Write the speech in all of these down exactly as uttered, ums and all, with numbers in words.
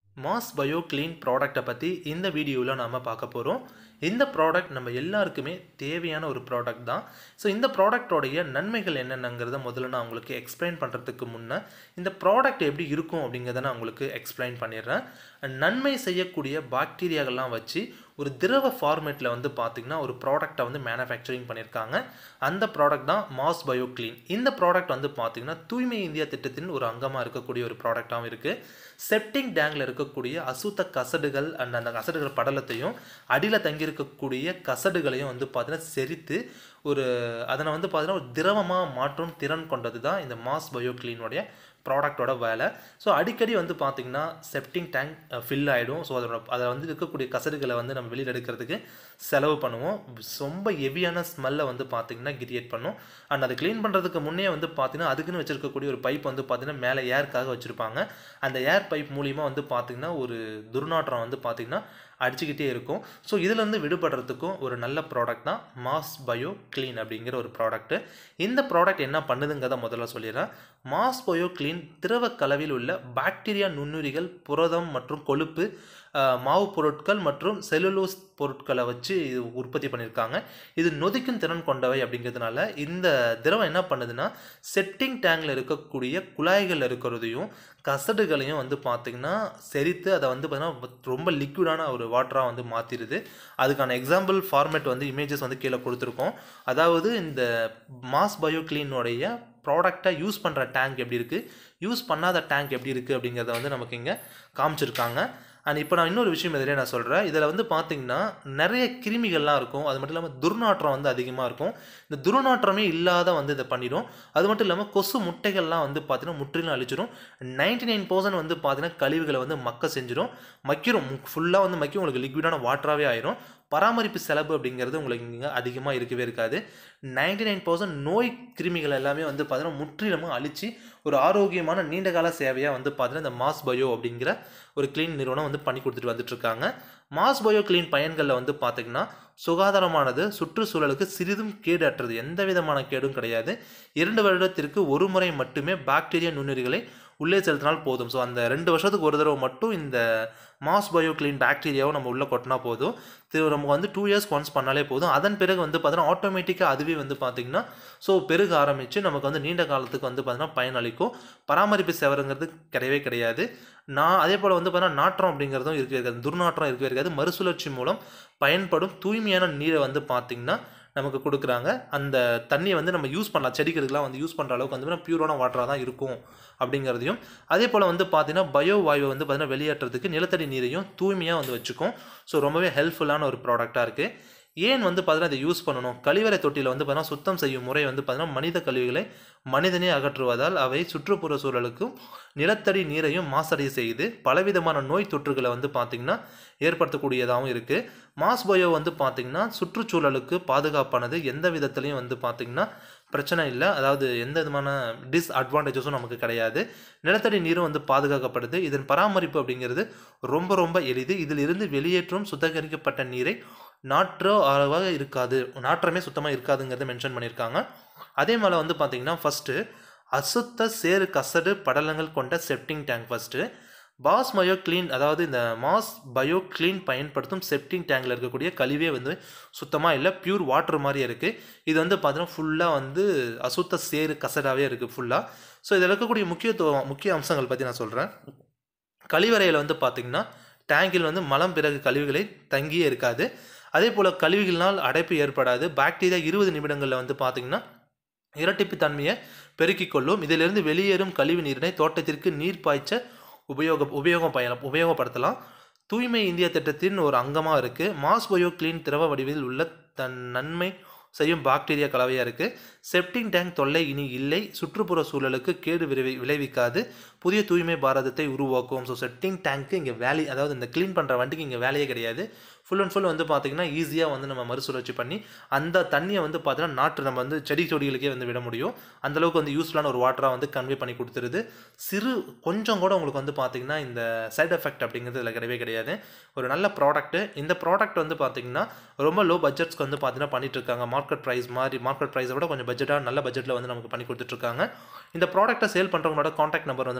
Mass bio clean ப்ராடக்ட்டை பற்றி இந்த வீடியோவில் நாம் பார்க்க போகிறோம். இந்த ப்ராடக்ட் நம்ம எல்லாருக்குமே தேவையான ஒரு ப்ராடக்ட் தான். ஸோ இந்த ப்ராடக்டோடைய நன்மைகள் என்னென்னங்கிறத முதல்ல நான் உங்களுக்கு எக்ஸ்பிளைன் பண்ணுறதுக்கு முன்னே இந்த ப்ராடக்ட் எப்படி இருக்கும் அப்படிங்கிறத நான் உங்களுக்கு எக்ஸ்பிளைன் பண்ணிடுறேன். நன்மை செய்யக்கூடிய பாக்டீரியாக்கள்லாம் வச்சு ஒரு திரவ ஃபார்மேட்டில் வந்து பார்த்திங்கன்னா ஒரு ப்ராடக்டை வந்து மேனுஃபேக்சரிங் பண்ணியிருக்காங்க. அந்த ப்ராடக்ட் தான் மாஸ் பயோ கிளீன். இந்த ப்ராடக்ட் வந்து பார்த்திங்கன்னா தூய்மை இந்தியா திட்டத்தின் ஒரு அங்கமாக இருக்கக்கூடிய ஒரு ப்ராடக்டாகவும் இருக்குது. செப்டிங் டேங்கில் இருக்கக்கூடிய அசுத்த கசடுகள் அண்ட் அந்த கசடுகள் படலத்தையும் அடியில் தங்கியிருக்கக்கூடிய கசடுகளையும் வந்து பார்த்தீங்கன்னா செரித்து ஒரு அதனை வந்து பார்த்தீங்கன்னா ஒரு திரவமாக மாற்றும் திறன் கொண்டது தான் இந்த மாஸ் பயோ கிளீனுடைய ப்ராடக்டோட வேலை. ஸோ அடிக்கடி வந்து பார்த்திங்கன்னா செப்டிங் டேங்க் ஃபில் ஆகிடும். ஸோ அதோட அதில் வந்து இருக்கக்கூடிய கசடுகளை வந்து நம்ம வெளியில் எடுக்கிறதுக்கு செலவு பண்ணுவோம். ரொம்ப ஹெவியான ஸ்மெல்லை வந்து பார்த்திங்கன்னா கிரியேட் பண்ணும். அண்ட் அதை க்ளீன் பண்ணுறதுக்கு முன்னே வந்து பார்த்திங்கன்னா அதுக்குன்னு வச்சுருக்கக்கூடிய ஒரு பைப் வந்து பார்த்திங்கன்னா மேலே ஏருக்காக வச்சுருப்பாங்க. அந்த ஏர் பைப் மூலிமா வந்து பார்த்திங்கன்னா ஒரு துர்நாற்றம் வந்து பார்த்திங்கன்னா அடிச்சுக்கிட்டே இருக்கும். ஸோ இதிலேருந்து விடுபடுறதுக்கும் ஒரு நல்ல ப்ராடக்ட் தான் மாஸ் பயோ கிளீன் அப்படிங்கிற ஒரு ப்ராடக்ட்டு. இந்த ப்ராடக்ட் என்ன பண்ணுதுங்கிறத முதல்ல சொல்லிடுறேன். மாஸ் பயோ கிளீன் திரவ கலவையில் உள்ள பாக்டீரியா நுண்ணுயிரிகள், புரதம் மற்றும் கொழுப்பு, மாவு பொருட்கள் மற்றும் செல்லுலோஸ் பொருட்களை வச்சு இது உற்பத்தி பண்ணியிருக்காங்க. இது நொதிக்கும் திறன் கொண்டவை அப்படிங்கிறதுனால இந்த திரவம் என்ன பண்ணுதுன்னா செப்டிங் டேங்கில் இருக்கக்கூடிய குழாய்கள் இருக்கிறதையும் கசடுகளையும் வந்து பார்த்திங்கன்னா செரித்து அதை வந்து பார்த்திங்கன்னா ரொம்ப லிக்விடான ஒரு வாட்டராக வந்து மாற்றிடுது. அதுக்கான எக்ஸாம்பிள் ஃபார்மேட் வந்து இமேஜஸ் வந்து கீழே கொடுத்துருக்கோம். அதாவது இந்த மாஸ் பயோ கிளீனுடைய ப்ராடக்டை யூஸ் பண்ணுற டேங்க் எப்படி இருக்குது, யூஸ் பண்ணாத டேங்க் எப்படி இருக்குது அப்படிங்கிறத வந்து நமக்கு இங்கே காமிச்சிருக்காங்க. அண்ட் இப்போ நான் இன்னொரு விஷயம் எதிரே நான் சொல்கிறேன். இதில் வந்து பார்த்திங்கன்னா நிறைய கிருமிகள்லாம் இருக்கும். அது மட்டும் இல்லாமல் துர்நாற்றம் வந்து அதிகமாக இருக்கும். இந்த துர்நாற்றமே இல்லாத வந்து இதை பண்ணிடும். அது மட்டும் இல்லாமல் கொசு முட்டைகள்லாம் வந்து பார்த்திங்கன்னா முற்றிலும் அழிச்சிடும். நைன்டி நைன் பர்சன்ட் வந்து பார்த்திங்கன்னா கழிவுகளை வந்து மக்க செஞ்சிடும். மக்கிரும், ஃபுல்லாக வந்து மக்கி உங்களுக்கு லிக்விடான வாட்டராகவே ஆயிரும். பராமரிப்பு செலவு அப்படிங்கிறது உங்களுக்கு இங்கே அதிகமாக இருக்கவே இருக்காது. நைன்டி நைன் பர்சன்ட் நோய் கிருமிகள் எல்லாமே வந்து பார்த்திங்கன்னா முற்றிலுமாக அழித்து ஒரு ஆரோக்கியமான நீண்டகால சேவையாக வந்து பார்த்திங்கன்னா இந்த மாஸ் பயோ அப்படிங்கிற ஒரு கிளீன் நிறுவனம் வந்து பண்ணி கொடுத்துட்டு வந்துட்டுருக்காங்க. மாஸ் பயோ கிளீன் பயன்களில் வந்து பார்த்திங்கன்னா சுகாதாரமானது, சுற்றுச்சூழலுக்கு சிறிதும் கேடு அற்றது, எந்த விதமான கேடும் கிடையாது. இரண்டு வருடத்திற்கு ஒரு முறை மட்டுமே பாக்டீரியா நுண்ணுயிரிகளை உள்ளே செலுத்தினால் போதும். ஸோ அந்த ரெண்டு வருஷத்துக்கு ஒரு தடவை மட்டும் இந்த மாஸ் பயோ கிளீன் பாக்டீரியாவும் நம்ம உள்ளே கொட்டினா போதும். நம்ம வந்து டூ இயர்ஸ் ஒன்ஸ் பண்ணாலே போதும். அதன் பிறகு வந்து பார்த்தீங்கன்னா ஆட்டோமேட்டிக்காக அதுவே வந்து பார்த்திங்கன்னா ஸோ பெருக ஆரம்பித்து நமக்கு வந்து நீண்ட காலத்துக்கு வந்து பார்த்திங்கன்னா பயனளிக்கும். பராமரிப்பு சேவைங்கிறது கிடையவே கிடையாது. நான் அதே போல் வந்து பார்த்தீங்கன்னா நாற்றம் அப்படிங்கிறதும் இருக்கவே இருக்காது, துர்நாற்றம் இருக்கவே இருக்காது. மறுசுழற்சி மூலம் பயன்படும் தூய்மையான நீரை வந்து பார்த்திங்கன்னா நமக்கு கொடுக்குறாங்க. அந்த தண்ணியை வந்து நம்ம யூஸ் பண்ணலாம், செடிகளுக்கெலாம் வந்து யூஸ் பண்ணுற அளவுக்கு வந்து பியூரான வாட்டராக தான் இருக்கும் அப்படிங்கிறதையும். அதே போல் வந்து பார்த்திங்கன்னா பயோ வாயுவை வந்து பார்த்திங்கன்னா வெளியேற்றத்துக்கு நிலத்தடி நீரையும் தூய்மையாக வந்து வச்சுக்கும். ஸோ ரொம்பவே ஹெல்ப்ஃபுல்லான ஒரு ப்ராடக்டாக இருக்குது. ஏன் வந்து பார்த்தீங்கன்னா இதை யூஸ் பண்ணணும்? கழிவறை தொட்டியில் வந்து பார்த்தீங்கன்னா சுத்தம் செய்யும் முறை வந்து பார்த்தீங்கன்னா மனித கழிவுகளை மனிதனே அகற்றுவதால் அவை சுற்றுப்புற சூழலுக்கும் நிலத்தடி நீரையும் மாசடைய செய்து பலவிதமான நோய் தொற்றுகளை வந்து பார்த்திங்கன்னா ஏற்படுத்தக்கூடியதாகவும் இருக்குது. மாஸ் பயோ வந்து பார்த்திங்கன்னா சுற்றுச்சூழலுக்கு பாதுகாப்பானது, எந்த விதத்துலையும் வந்து பார்த்திங்கன்னா பிரச்சனை இல்லை. அதாவது எந்த விதமான டிஸ்அட்வான்டேஜஸும் நமக்கு கிடையாது. நிலத்தடி நீரும் வந்து பாதுகாக்கப்படுது. இதன் பராமரிப்பு அப்படிங்கிறது ரொம்ப ரொம்ப எளிது. இதில் இருந்து வெளியேற்றும் சுத்திகரிக்கப்பட்ட நீரை நாற்றோ அளவாக இருக்காது, நாற்றமே சுத்தமாக இருக்காதுங்கிறத மென்ஷன் பண்ணியிருக்காங்க. அதே மாதிரி வந்து பார்த்திங்கன்னா ஃபஸ்ட்டு அசுத்த சேறு கசடு படலங்கள் கொண்ட septic tank. First mass bio clean, அதாவது இந்த மாஸ் பயோ கிளீன் பயன்படுத்தும் செப்டிங் டேங்கில் இருக்கக்கூடிய கழிவே வந்து சுத்தமாக இல்லை, பியூர் வாட்டர் மாதிரி இருக்குது. இது வந்து பார்த்தீங்கன்னா ஃபுல்லாக வந்து அசுத்த சேறு கசடாகவே இருக்குது ஃபுல்லாக. ஸோ இதில் இருக்கக்கூடிய முக்கியத்துவம் முக்கிய அம்சங்கள் பற்றி நான் சொல்கிறேன். கழிவறையில் வந்து பார்த்திங்கன்னா டேங்கில் வந்து மலம் பிறகு கழிவுகளை தங்கியே இருக்காது. அதே போல் கழிவுகளினால் அடைப்பு ஏற்படாது. பாக்டீரியா இருபது நிமிடங்களில் வந்து பார்த்திங்கன்னா இரட்டிப்பு தன்மையை பெருக்கிக் கொள்ளும். இதிலிருந்து வெளியேறும் கழிவு நீரினை தோட்டத்திற்கு நீர் பாய்ச்ச உபயோக உபயோகம் பயணம் உபயோகப்படுத்தலாம். தூய்மை இந்தியா திட்டத்தின் ஒரு அங்கமாக இருக்குது. மாஸ் பயோ கிளீன் திரவ வடிவில் உள்ள தன் நன்மை செய்யும் பாக்டீரியா கலவையாக இருக்குது. செப்டிங் டேங்க் தொல்லை இனி இல்லை. சுற்றுப்புற சூழலுக்கு கேடு விளைவி விளைவிக்காது. புதிய தூய்மை பாரதத்தை உருவாக்கும். ஸோ செப்டிங் டேங்க்கு இங்கே வேலை, அதாவது இந்த க்ளீன் பண்ணுற வண்டிக்கு இங்கே வேலையே கிடையாது. ஃபுல் அண்ட் ஃபுல் வந்து பார்த்திங்கன்னா ஈஸியாக வந்து நம்ம மறுசுழற்சி பண்ணி அந்த தண்ணியை வந்து பார்த்தீங்கன்னா நாட்டு நம்ம வந்து செடி கொடிகளுக்கே வந்து விட முடியும். அந்தளவுக்கு வந்து யூஸ்ஃபுல்லான ஒரு வாட்டராக வந்து கன்வே பண்ணி கொடுத்துருது. சிறு கொஞ்சம் கூட உங்களுக்கு வந்து பார்த்திங்கன்னா இந்த சைட் எஃபெக்ட் அப்படிங்கிறது இதில் கிடையவே கிடையாது. ஒரு நல்ல ப்ராடக்ட்டு. இந்த ப்ராடக்ட் வந்து பார்த்திங்கன்னா ரொம்ப லோ பட்ஜெட்ஸ்க்கு வந்து பார்த்தீங்கன்னா பண்ணிட்டுருக்காங்க. மார்க்கெட் ப்ரைஸ் மாதிரி மார்க்கெட் ப்ரைஸை விட கொஞ்சம் பட்ஜெட்டாக நல்ல பட்ஜெட்டில் வந்து நமக்கு பண்ணி கொடுத்துட்ருக்காங்க. இந்த ப்ராடக்ட்டை சேல் பண்ணுறவங்களோட காண்டாக்ட் நம்பர் வந்து நம்ம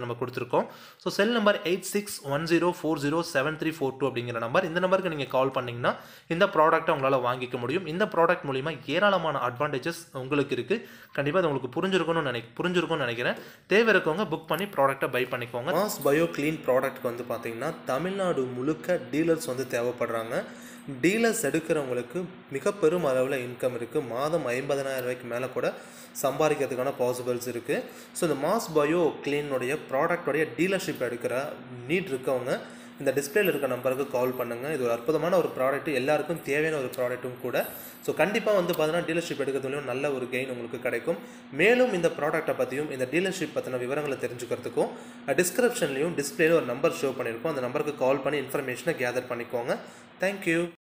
நம்ம கொடுத்துருக்கோம். So cell number eight six one zero four zero seven three four two அப்படிங்கிற நம்பர். இந்த நம்பருக்கு நீங்கள் கால் பண்ணிங்கன்னா இந்த ப்ராடக்ட்டை உங்களால் வாங்கிக்க முடியும். இந்த ப்ராடக்ட் மூலிமா ஏராளமான அட்வான்டேஜஸ் உங்களுக்கு இருக்குது. கண்டிப்பாக அது உங்களுக்கு புரிஞ்சிருக்கும்னு நினை புரிஞ்சிருக்கும்னு நினைக்கிறேன். தேவை இருக்கவங்க புக் பண்ணி ப்ராடக்ட்டை பை பண்ணிக்கோங்க. மாஸ் பயோ க்ளீன் ப்ராடக்ட்க்கு வந்து பார்த்தீங்கன்னா தமிழ்நாடு முழுக்க டீலர்ஸ் வந்து தேவைப்படுறாங்க. டீலர்ஸ் எடுக்கிறவங்களுக்கு மிக பெரும் அளவில் இன்கம் இருக்குது. மாதம் ஐம்பதனாயிரம் ரூபாய்க்கு மேலே கூட சம்பாதிக்கிறதுக்கான பாசிபிள்ஸ் இருக்குது. ஸோ இந்த மாஸ் பயோ க்ளீனுடைய ப்ராடக்டோடைய டீலர்ஷிப் எடுக்கிற நீட் இருக்கவங்க இந்த டிஸ்பிளேல இருக்க நம்பருக்கு கால் பண்ணுங்கள். இது ஒரு அற்புதமான ஒரு ப்ராடக்ட், எல்லாருக்கும் தேவையான ஒரு ப்ராடக்ட்டும் கூட. ஸோ கண்டிப்பாக வந்து பார்த்தீங்கன்னா டீலர்ஷிப் எடுக்கிறதுலையும் நல்ல ஒரு கெயின் உங்களுக்கு கிடைக்கும். மேலும் இந்த ப்ராடக்ட்டை பற்றியும் இந்த டீலர்ஷிப் பற்றின விவரங்களை தெரிஞ்சுக்கிறதுக்கும் டிஸ்கிரிப்ஷன்லையும் டிஸ்பிளேல ஒரு நம்பர் ஷோ பண்ணியிருக்கோம். அந்த நம்பருக்கு கால் பண்ணி இன்ஃபர்மேஷனை கேதர் பண்ணிக்கோங்க. தேங்க்யூ.